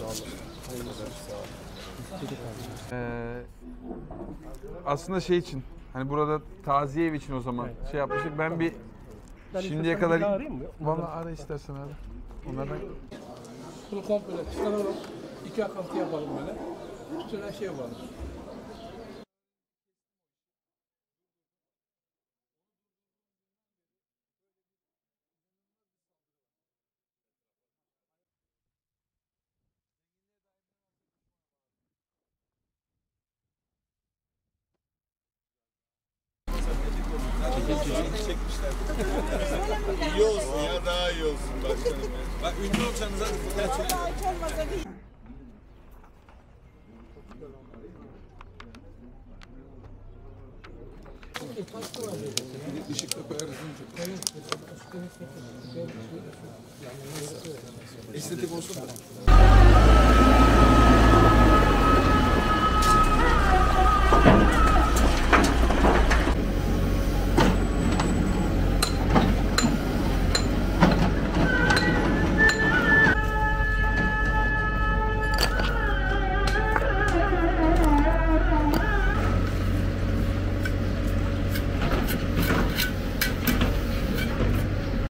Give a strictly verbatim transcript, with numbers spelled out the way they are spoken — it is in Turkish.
Ee, aslında şey için, hani burada taziye evi için o zaman evet. şey yapmıştık. Ben bir ben şimdiye kadar... arayayım mı? Vallahi ara istersen abi. Onlardan... Bunu komple çıkaralım. İki akıntı yapalım böyle. Sonra şey yapalım. Çekmişler. İyi olsun ya, daha iyi olsun başkanım. Bak ünlü olacağınız hadi fotoğraf çekin. Işıkla koyarız. Estetik olsun da.